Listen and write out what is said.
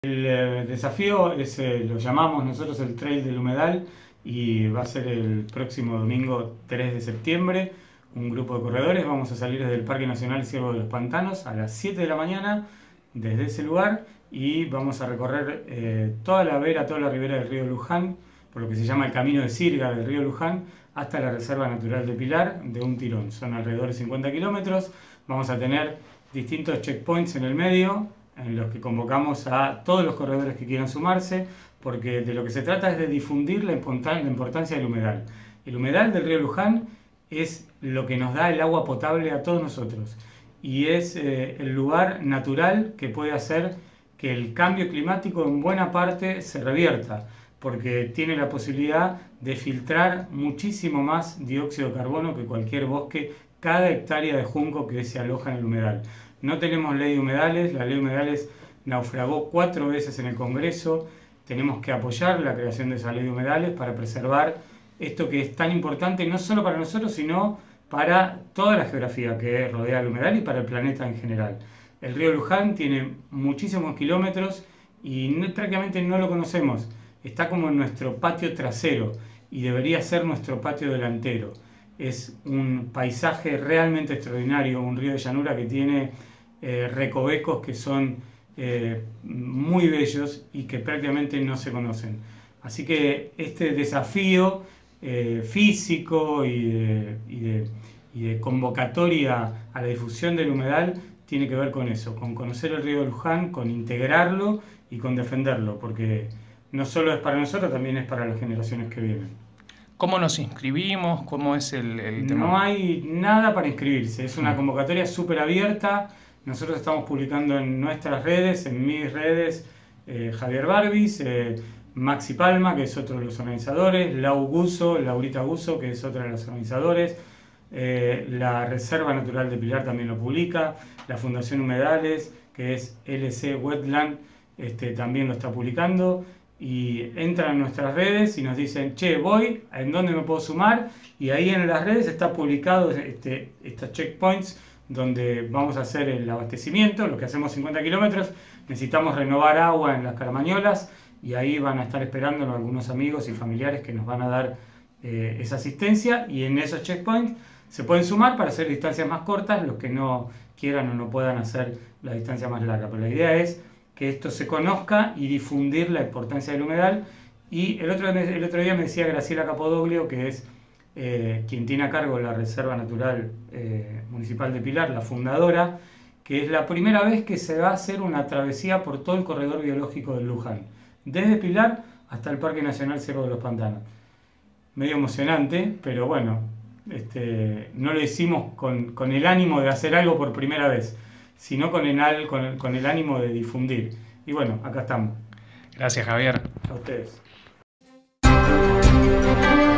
El desafío lo llamamos nosotros el Trail del Humedal y va a ser el próximo domingo 3 de septiembre. Un grupo de corredores, vamos a salir desde el Parque Nacional Ciervo de los Pantanos a las 7 de la mañana desde ese lugar y vamos a recorrer toda la vera, toda la ribera del río Luján, por lo que se llama el Camino de Sirga del río Luján, hasta la Reserva Natural de Pilar de un tirón. Son alrededor de 50 kilómetros. Vamos a tener distintos checkpoints en el medio, en los que convocamos a todos los corredores que quieran sumarse, porque de lo que se trata es de difundir la importancia del humedal. El humedal del río Luján es lo que nos da el agua potable a todos nosotros y es el lugar natural que puede hacer que el cambio climático en buena parte se revierta, porque tiene la posibilidad de filtrar muchísimo más dióxido de carbono que cualquier bosque, cada hectárea de junco que se aloja en el humedal. No tenemos ley de humedales, la ley de humedales naufragó 4 veces en el Congreso. Tenemos que apoyar la creación de esa ley de humedales para preservar esto que es tan importante no solo para nosotros, sino para toda la geografía que rodea el humedal y para el planeta en general. El río Luján tiene muchísimos kilómetros y prácticamente no lo conocemos. Está como en nuestro patio trasero y debería ser nuestro patio delantero. Es un paisaje realmente extraordinario, un río de llanura que tiene recovecos que son muy bellos y que prácticamente no se conocen. Así que este desafío físico y de convocatoria a la difusión del humedal tiene que ver con eso, con conocer el río de Luján, con integrarlo y con defenderlo, porque no solo es para nosotros, también es para las generaciones que vienen. ¿Cómo nos inscribimos? ¿Cómo es el tema? No hay nada para inscribirse, es una convocatoria súper abierta. Nosotros estamos publicando en nuestras redes, en mis redes, Javier Barbis, Maxi Palma, que es otro de los organizadores, Laurita Guso, que es otra de los organizadores, la Reserva Natural de Pilar también lo publica, la Fundación Humedales, que es LC Wetland, también lo está publicando. Y entran a nuestras redes y nos dicen, che, voy, ¿en dónde me puedo sumar? Y ahí en las redes está publicado estos checkpoints donde vamos a hacer el abastecimiento, lo que hacemos 50 kilómetros, necesitamos renovar agua en las Caramañolas y ahí van a estar esperándonos algunos amigos y familiares que nos van a dar esa asistencia, y en esos checkpoints se pueden sumar para hacer distancias más cortas, los que no quieran o no puedan hacer la distancia más larga, pero la idea es que esto se conozca y difundir la importancia del humedal. Y el otro día me decía Graciela Capodoglio, que es quien tiene a cargo la Reserva Natural Municipal de Pilar, la fundadora, que es la primera vez que se va a hacer una travesía por todo el corredor biológico del Luján, desde Pilar hasta el Parque Nacional Cerro de los Pantanos. Medio emocionante, pero bueno, no lo hicimos con el ánimo de hacer algo por primera vez, sino con el ánimo de difundir. Y bueno, acá estamos. Gracias, Javier. A ustedes.